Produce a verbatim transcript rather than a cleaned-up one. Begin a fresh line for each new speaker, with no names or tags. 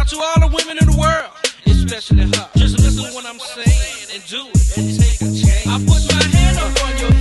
out to all the women in the world, especially her. Just listen to what I'm saying and do it and take a chance. I put my hand up on your